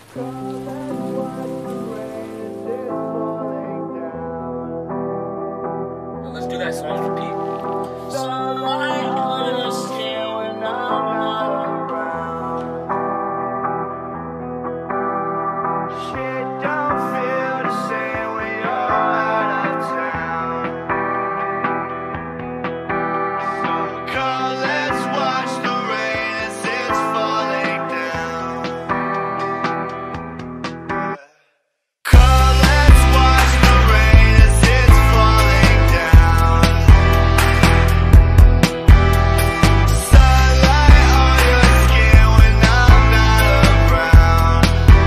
Let's do that song for Pete. Sunlight on the skin when I'm not around. Shit don't feel the same when you're out of town. So come, let's watch the rain as it's falling down. Come, let's watch the rain as it's falling down. Sunlight on your skin when I'm not around.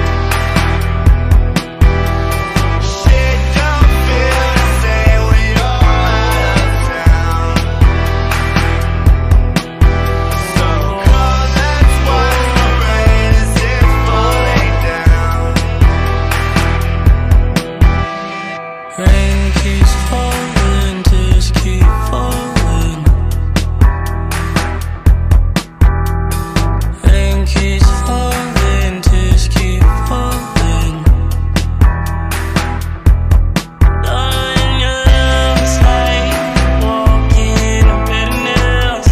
Shit don't feel the same when you're out of town. So come, let's watch the rain as it's falling down. Rain keeps falling, tears keep falling. Rain keeps falling, tears keep falling. Darling, your love's like walking on bitterness,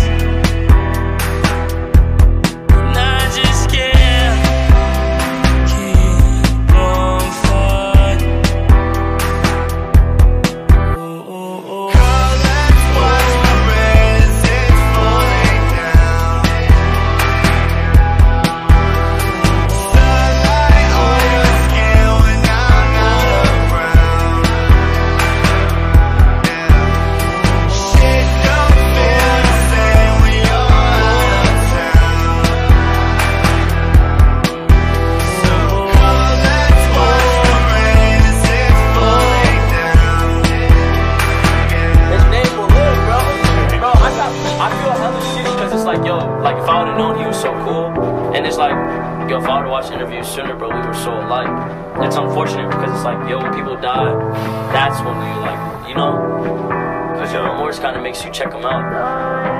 and I just can't keep on fighting. Oh, oh, oh. Come, let's watch the rain as it's falling down. Sunlight on your skin when I'm not around. Shit don't feel the same when you're out of town. So come, let's watch the rain as it's falling down. His name will live, bro. I feel hella shitty because it's like, yo, like if I would have known he was so cool, and it's like, yo, if I would have watched the interview sooner, bro, we were so alike. It's unfortunate because it's like, yo, when people die, that's when we like, you know, because your remorse kind of makes you check them out.